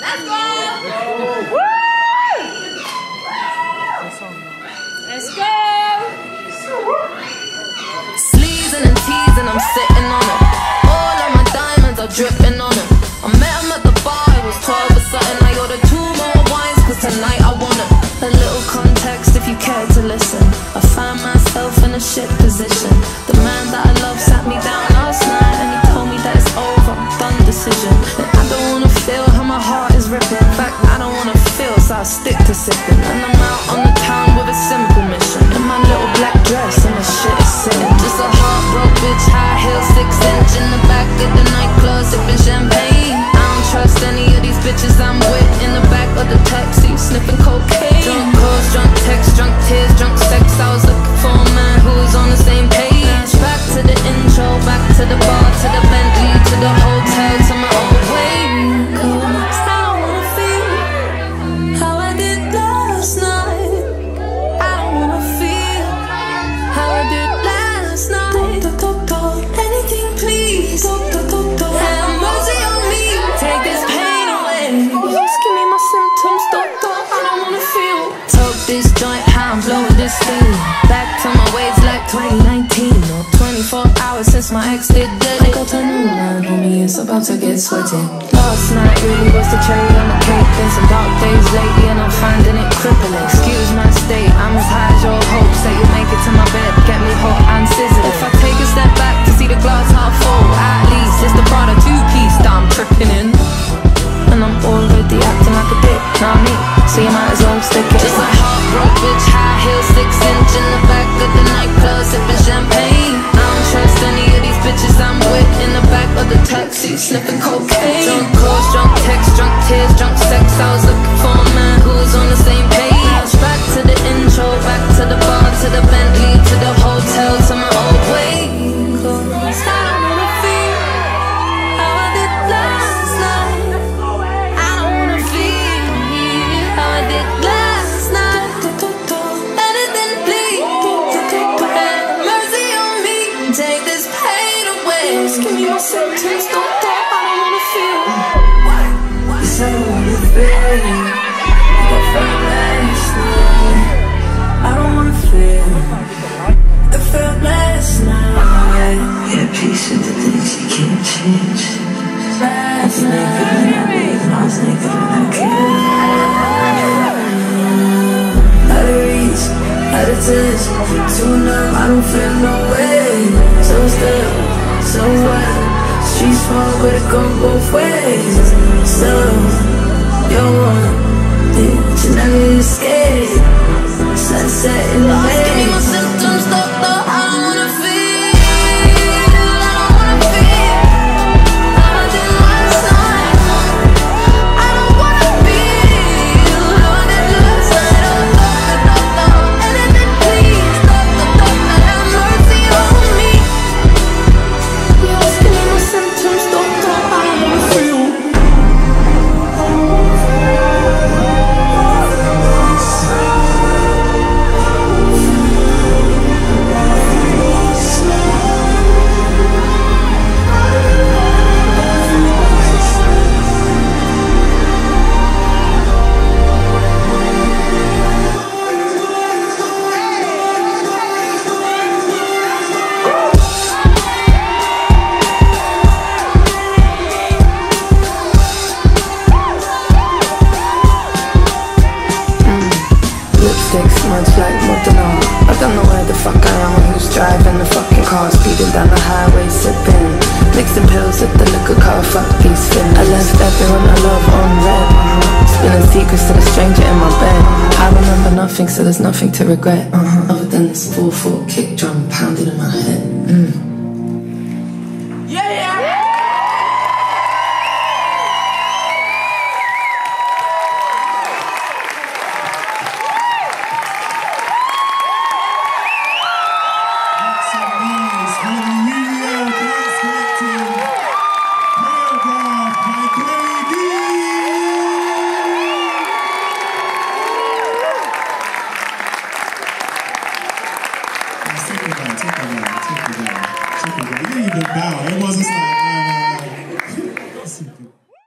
Let's go! Sleezing and teasing, I'm sitting on it. All of my diamonds are dripping on it. I met him at the bar, it was 12 or something. I ordered 2 more wines, cause tonight I want it. A little context if you care to listen. I found myself in a shit position. The man that I love sat me down last night and he told me that it's over, done decision. And I don't wanna feel how my heart is ripping. In fact, I don't wanna feel, so I stick to sipping. And I'm out on the town with a simple mission. In my little black dress and the shit is sitting. Just a heartbroken bitch, high heel, 6-inch in the back of the nightclub, sipping champagne. I don't trust any of these bitches I'm with. In the back of the taxi, sniffing cocaine. Drunk calls, drunk texts, drunk tears, drunk sex. I was looking for a man who was on the same page. Back to the intro, back to the bar, to the Bentley, to the hotel, to my old way. Cause I don't wanna feel how I did last night. I don't wanna feel how I did last night. Anything please, have mercy on me. Take this pain away. Just give me my symptoms, doctor. I don't wanna feel. Toke this joint, how I'm blowing this thing. Back to my ways like 2019 or 24 hours since my ex did dead. I got a new man, homie, it's about to get sweaty. Last night really was the cherry on the cake. Been some dark days lately and I'm finding it crippling. Excuse my state, I'm as high as your hopes that you make it to my bed, get me hot and sizzling. If I take a step back to see the glass half full, at least it's the Prada 2-piece that I'm tripping in. And I'm already acting like a dick, know what I mean? So you might as well stick it. Just a heartbroken bitch, high heel, 6-inch in the back of the nightclub, sipping champagne. I don't trust any of these bitches I'm with. In the back of the taxi, sniffing cocaine. Drunk calls, drunk texts, drunk tears, drunk sex. I was looking for a man who was on the same page. Back to the intro, back to the bar, to the Bentley, to the hotel, to my old way. Cause I don't wanna feel how I did last night. I don't wanna feel how I did last night. Anything please, have mercy on me. Take this pain away. Just give me my symptoms, doctor. I don't wanna feel. Yes, I don't wanna feel. I felt last night. I don't wanna feel. I felt last night. Yeah, peace with the things you can't change. Last night, I was naked when I killed. Out of reach, out of touch, too numb, I don't feel no way. So still, so what? Street small, but it go both ways. So, you're one, you never escape. Sunset in the bay. Give me my symptoms, doctor. I don't wanna feel. Driving the fucking car, speeding down the highway, sipping, mixing pills at the liquor car, fuck these fins. I left everyone I love on red, spilling secrets to the stranger in my bed. I remember nothing, so there's nothing to regret, other than this 4/4 kick drum pounding in my head.